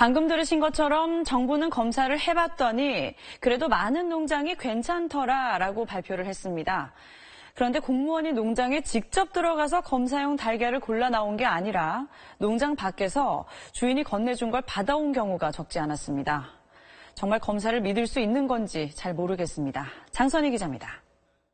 방금 들으신 것처럼 정부는 검사를 해봤더니 그래도 많은 농장이 괜찮더라라고 발표를 했습니다. 그런데 공무원이 농장에 직접 들어가서 검사용 달걀을 골라 나온 게 아니라 농장 밖에서 주인이 건네준 걸 받아온 경우가 적지 않았습니다. 정말 검사를 믿을 수 있는 건지 잘 모르겠습니다. 장선희 기자입니다.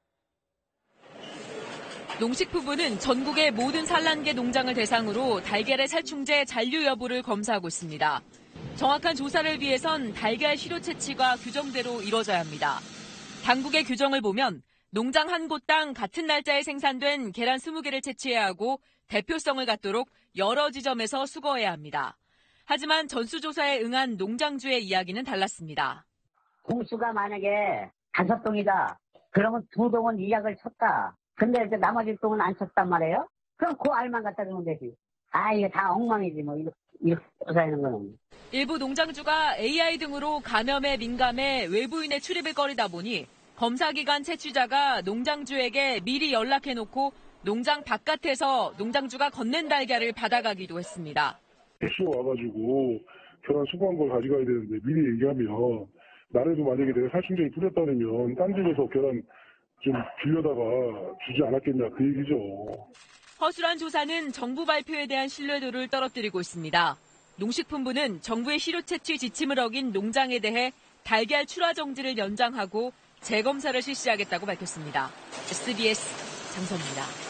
농식품부는 전국의 모든 산란계 농장을 대상으로 달걀의 살충제 잔류 여부를 검사하고 있습니다. 정확한 조사를 위해선 달걀 시료 채취가 규정대로 이뤄져야 합니다. 당국의 규정을 보면 농장 한 곳당 같은 날짜에 생산된 계란 20개를 채취해야 하고 대표성을 갖도록 여러 지점에서 수거해야 합니다. 하지만 전수조사에 응한 농장주의 이야기는 달랐습니다. 공수가 만약에 5동이다. 그러면 2동은 이약을 쳤다. 근데 이제 나머지 동은 안 쳤단 말이에요? 그럼 그 알만 갖다 주면 되지. 이거 다 엉망이지 뭐 이렇게 조사하는 거는. 일부 농장주가 AI 등으로 감염에 민감해 외부인의 출입을 꺼리다 보니 검사기관 채취자가 농장주에게 미리 연락해놓고 농장 바깥에서 농장주가 건넨 달걀을 받아가기도 했습니다. 택시가 와가지고 계란 수거한 걸 가져가야 되는데 미리 얘기하면 나라도 만약에 내가 살충제를 뿌렸다면 딴 집에서 계란 좀 빌려다가 주지 않았겠냐 그 얘기죠. 허술한 조사는 정부 발표에 대한 신뢰도를 떨어뜨리고 있습니다. 농식품부는 정부의 시료 채취 지침을 어긴 농장에 대해 달걀 출하 정지를 연장하고 재검사를 실시하겠다고 밝혔습니다. SBS 장선입니다.